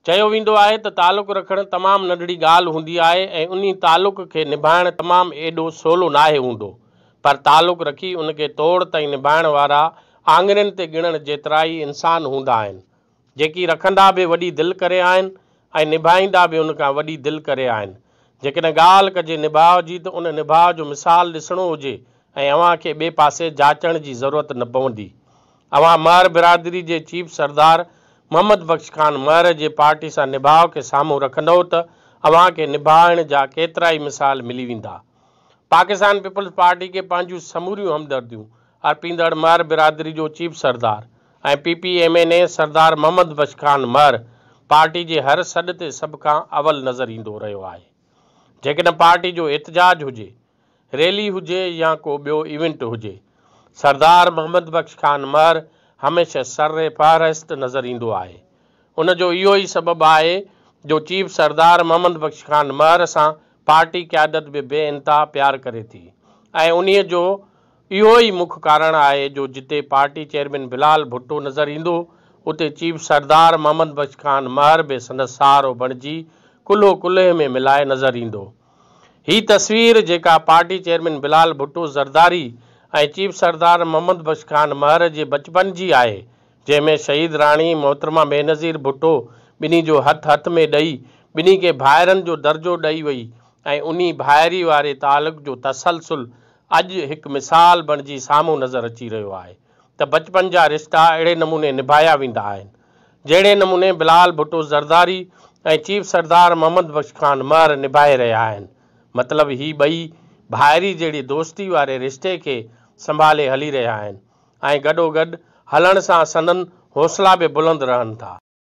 चयो वेंदो आहे त तालुक़ रखणु तमामु नंढड़ी ॻाल्हि हूंदी आहे ऐं उन तालुक़ खे निभाइणु तमामु एॾो सवलो नाहे हूंदो, पर तालुक़ रखी उनखे तोड़ ताईं निभाइण वारा आङुरियुनि ते गिणण जेतिरा ई इंसान हूंदा आहिनि, जेकी रखंदा बि वॾी दिलि करे आहिनि ऐं निभाईंदा बि उनखां वॾी दिलि करे आहिनि। जेकॾहिं ॻाल्हि कजे निभाउ जी त उन निभाउ जो मिसाल ॾिसणो हुजे ऐं अव्हां खे ॿिए पासे जाचण जी ज़रूरत न पवंदी। अव्हां महर बिरादरी जे चीफ सरदार मोहम्मद बख़्श ख़ान महर जे पार्टी सां निभाउ खे साम्हूं रखंदव त अव्हां खे निभाइण जा केतिरा ई मिसाल मिली वेंदा। पाकिस्तान पीपल्स पार्टी खे पंहिंजूं समूरियूं हमदर्दियूं अर्पींदड़ महर बिरादरी जो चीफ सरदार ऐं PPMNA सरदार मोहम्मद बख़्श ख़ान महर पार्टी जे हर सॾ ते सभ खां अवल नज़र ईंदो रहियो आहे। जेकॾहिं पार्टी जो एहतजाज हुजे, रैली हुजे या को ॿियो इवेंट हुजे, सरदार मोहम्मद बख़्श ख़ान महर हमेशह सर्रे फ़हरिस्त नज़र ईंदो आहे। उन जो इहो ई सबबु आहे जो चीफ सरदार मोहम्मद बख़्श ख़ान महर सां पार्टी क़यादत बि बेइंतहा प्यार करे थी ऐं उन्हीअ जो इहो ई मुख्य कारण आहे जो जिते पार्टी चेयरमैन बिलाल भुट्टो नज़र ईंदो उते चीफ सरदार मोहम्मद बख़्श ख़ान महर बि संदसि सहारो बणिजी कुल्हो कुल्हे में मिलाए नज़र ईंदो। ही तस्वीर जेका पार्टी चेयरमैन बिलाल भुट्टो ज़रदारी ऐं चीफ सरदार मोहम्मद बख़्श ख़ान महर जे बचपन जी आहे, जंहिंमें शहीद राणी मोहतरमा बेनज़ीर भुट्टो ॿिन्ही जो हथ में ॾेई ॿिन्ही खे भाइरनि जो दर्जो ॾेई वई ऐं उन्ही भाइरी वारे तालुक़ जो तसलसुल अॼु हिकु मिसाल बणिजी साम्हूं नज़र अची रहियो आहे त बचपन जा रिश्ता अहिड़े नमूने निभाया वेंदा आहिनि जहिड़े नमूने बिलाल भुट्टो ज़रदारी ऐं चीफ सरदार मोहम्मद बख़्श ख़ान महर निभाए रहिया आहिनि। मतिलबु ही ॿई भाइरी जहिड़ी दोस्ती वारे रिश्ते खे संभाले हली रहिया आहिनि ऐं गॾोगॾु हलण सां संदन हौसला बि बुलंद रहनि था।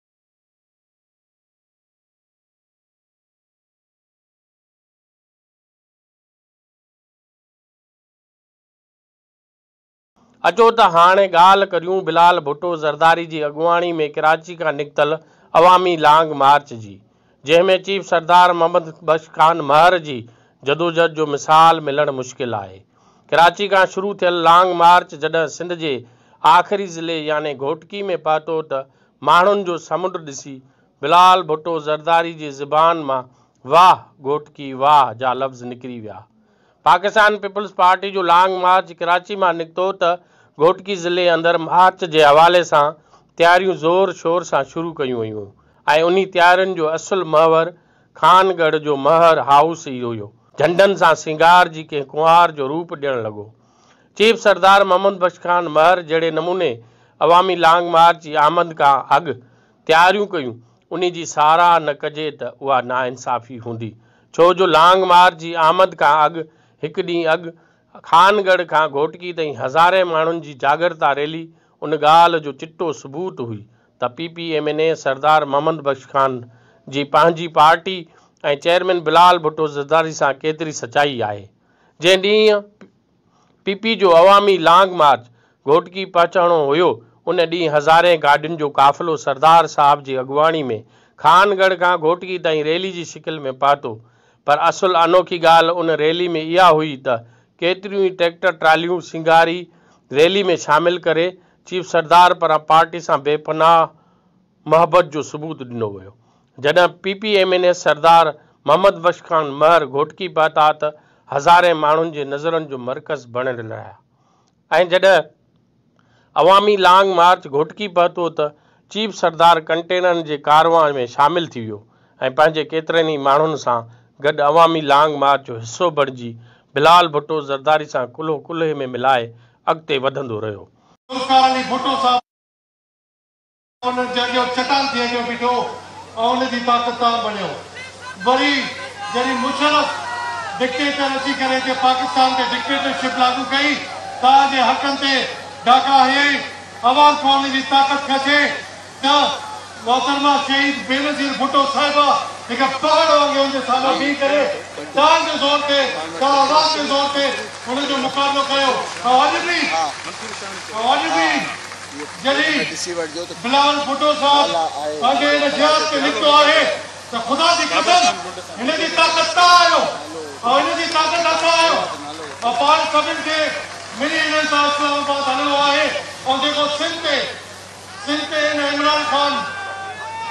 अचो त हाणे ॻाल्हि करियूं बिलाल भुट्टो ज़रदारी जी अॻुवाणी में कराची खां निकितल अवामी लॉन्ग मार्च जी, जंहिंमें चीफ सरदार मोहम्मद बख़्श ख़ान महर जी जदोजहद जो मिसाल मिलणु मुश्किल आहे। कराची खां शुरू थियल लॉन्ग मार्च जॾहिं सिंध जे आख़िरी ज़िले यानी घोटकी में पहुतो त माण्हुनि जो समुंड ॾिसी बिलाल भुट्टो ज़रदारी जी ज़ुबान मां वाह घोटकी वाह जा लफ़्ज़ निकिरी विया। पाकिस्तान पीपल्स पार्टी जो लॉन्ग मार्च कराची मां निकितो त घोटकी ज़िले अंदरि मार्च जे हवाले सां तयारियूं ज़ोर शोर सां शुरू कयूं वयूं ऐं उन्ही तयारियुनि जो असुलु महवर खानगढ़ जो महर हाउस ई हुयो। झंडनि सां सिंगार जी कंहिं कुंवार जो रूप ॾियणु लॻो। चीफ सरदार मोहम्मद बख़्श ख़ान महर जहिड़े नमूने अवामी लॉन्ग मार्च जी आमद खां अॻु तयारियूं कयूं, उन जी साराह न कजे त उहा नाइंसाफ़ी हूंदी, छो जो लॉन्ग मार्च जी आमद खां अॻु हिकु ॾींहुं अॻु खानगढ़ खां घोटकी ताईं हज़ारे माण्हुनि जी जागरता रैली उन ॻाल्हि जो चिट्टो सबूत हुई त PPMNA सरदार मोहम्मद बख़्श ख़ान जी पंहिंजी पार्टी ऐं चेयरमैन बिलाल भुट्टो ज़रदारी सां केतिरी सचाई आहे। जंहिं ॾींहुं PP जो अवामी लॉन्ग मार्च घोटकी पहुचणो हुयो उन ॾींहुं हज़ारे गाॾियुनि जो काफ़िलो सरदार साहब जी अॻुवाणी में खानगढ़ खां घोटकी ताईं रैली जी शिकिल में पहुतो, पर असुलु अनोखी ॻाल्हि उन रैली में इहा हुई त केतिरियूं ई ट्रैक्टर ट्रालियूं सिंगारी रैली में शामिल करे चीफ सरदार पारां पार्टी सां बेपनाह मोहब्बत जो सबूत ॾिनो वियो। जॾहिं PPMNA सरदार मोहम्मद बख़्श ख़ान महर घोटकी पहुता त हज़ारे माण्हुनि जे नज़रनि जो मर्कज़ बणियल रहिया ऐं जॾहिं अवामी लॉन्ग मार्च घोटकी पहुतो त चीफ सरदार कंटेनरनि जे कारवां में शामिल थी वियो ऐं पंहिंजे केतिरनि ई माण्हुनि सां गॾु अवामी लॉन्ग मार्च जो हिसो बणिजी बिलाल भुट्टो ज़रदारी सां कुल्हो कुल्हे में मिलाए अॻिते वधंदो रहियो। डिक्टेटर अची करे पाकिस्तान ते डिक्टेटरशिप लागू कई तव्हांजे हक़नि ते डाका हयई अवाम खां उनजी ताक़त खचे त मोहतरमा शहीद बेनज़ीर भुट्टो साहिबा हिकु पहाड़ वांगुरु उनजे साम्हूं बीह करे जान जे ज़ोर ते आवाज़ जे ज़ोर ते उनजो मुक़ाबिलो कयो। अॼु बि जॾहिं बिलाल भुट्टो साहिब पंहिंजे हिन जिहाद ते निकितो आहे त ख़ुदा जी कसम हिन जी ताक़त तां आयो और इनकी ताकत आता है और पांच सभिनि खे मिली हिननि सां इस्लामाबाद हलिणो आहे और जेको सिंध ते इमरान ख़ान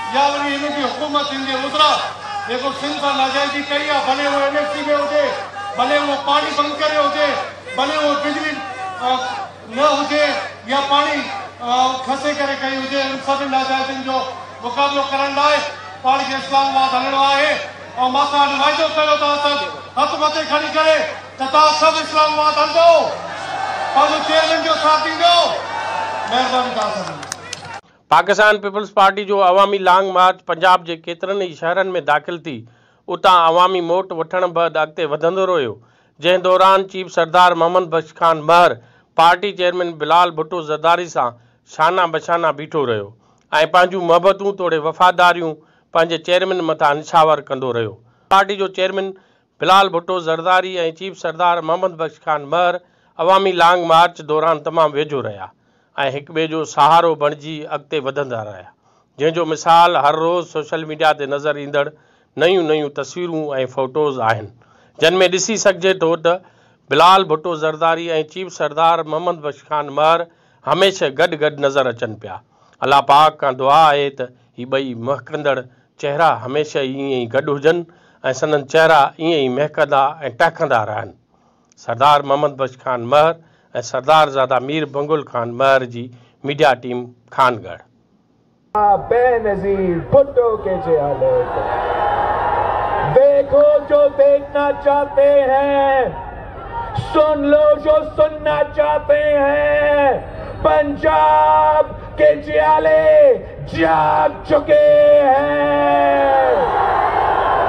या वरी इनकी हुकूमत इंदे उजरा देखो सिंध सां नाजाइज़ी कई आहे, भले वो NFC में हुजे, भले वो पानी बंद करे हुजे, भले वो बिजली न हुजे या पानी खसे करे कई हुजे, इन सभी नाजाइज़िन जो मुक़ाबिलो करण लाइ पाण खे इस्लामाबाद हलणो आहे। और मां सां वाइदो कयो तव्हां सभु हथ मथे खणी करे त तव्हां सभु इस्लामाबाद हलंदो, पंहिंजो चेयरमैन जो साथ ॾींदो। महिरबानी तव्हां सभु। पाकिस्तान पीपल्स पार्टी जो अवामी लॉन्ग मार्च पंजाब के केतरनि ई शहरनि में दाख़िल थी उतां अवामी मोट वठण बैदि अॻिते वधंदो रहियो, जंहिं दौरान chief Sardar Mohammad Bakhsh Khan Mahar party chairman Bilawal Bhutto Zardari सां शाना बशाना बीठो रहियो ऐं पंहिंजूं मोहबतूं तोड़े वफ़ादारियूं पंहिंजे चेयरमैन मथां निछावर कंदो रहियो। पार्टी जो चेयरमैन बिलाल भुट्टो ज़रदारी ऐं चीफ सरदार मोहम्मद बख्श खान महर अवामी लॉन्ग मार्च दौरान तमामु वेझो रहिया ऐं हिक ॿिए जो सहारो बणिजी अॻिते वधंदा रहिया, जंहिंजो मिसाल हर रोज़ सोशल मीडिया ते नज़र ईंदड़ नयूं नयूं तस्वीरूं ऐं फ़ोटोज़ आहिनि, जिन में ॾिसी सघिजे थो त बिलाल भुट्टो ज़रदारी ऐं चीफ सरदार मोहम्मद बख्श खान महर हमेशह गॾु गॾु नज़र अचनि पिया। अल्लाह पाक खां दुआ आहे त ही ॿई महकंदड़ चेहरा हमेशह ईअं ई गॾु हुजनि ऐं संदन चेहरा ईअं ई महकंदा ऐं टहकंदा रहनि। सरदार मोहम्मद बख्श खान महर ऐं सरदार ज़ादा मीर बंगुल खान महर जी मीडिया टीम खानगढ़। बेनज़ीर भुट्टो के चेहरे को देखो जो देखना चाहते हैं, सुन लो जो सुनना चाहते हैं। पंजाब के जियाले जाग चुके हैं,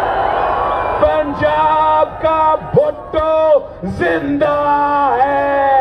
पंजाब का भुट्टो जिंदा है।